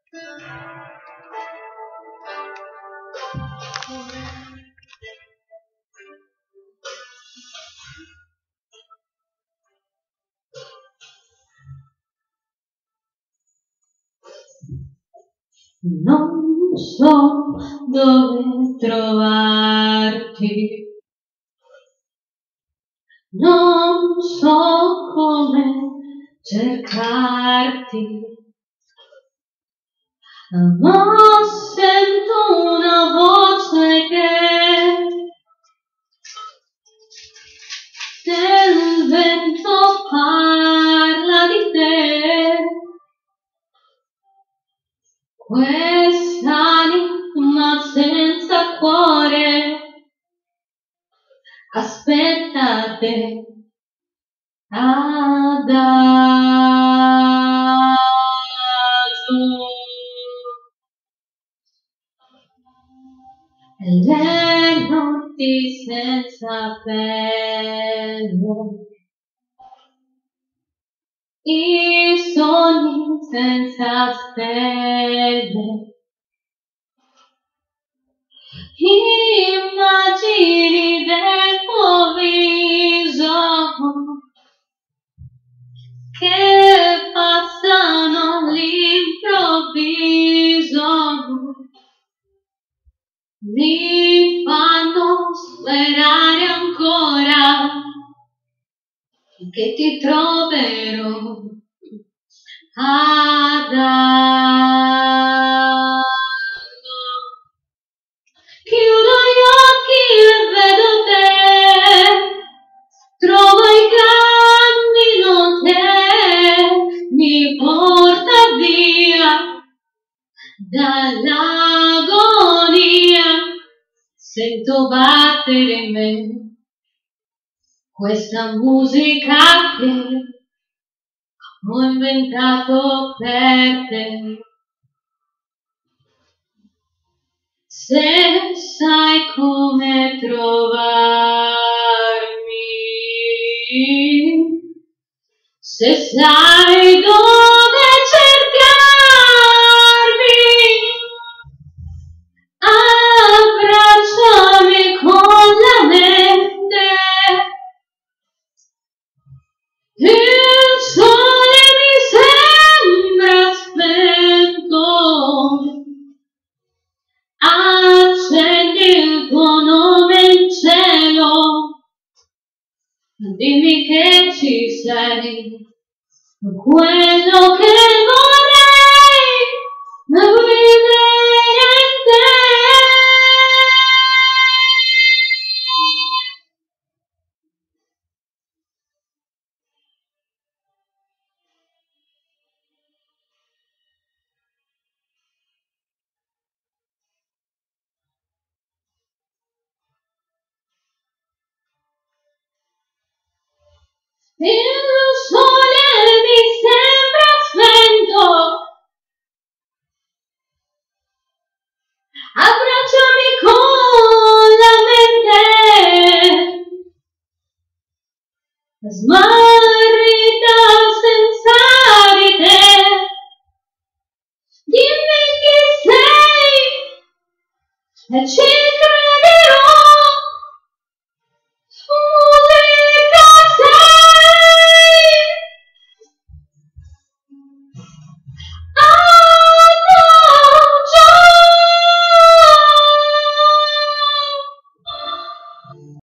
Non so dove trovarti, non so come cercarti, ma sento una voce che del vento parla di te. Quest'anima senza cuore aspetta te adagio. Le notti senza pelle, i sogni senza stelle, immagini del tuo viso che passano all'improvviso, mi fanno sperare ancora che ti troverò adagio. Chiudo gli occhi e vedo te, trovo i cammino che mi porta via dall'agonia. Sento battere in me questa musica che ho inventato per te. Se sai come trovarmi, se sai dove cercarmi, abbracciami con la mente. Il sole mi sembra spento, accendi il tuo nome in cielo, dimmi che ci sei, quello che vorrei vedere in te. Il sole mi sembra spento, abbracciami con la mente.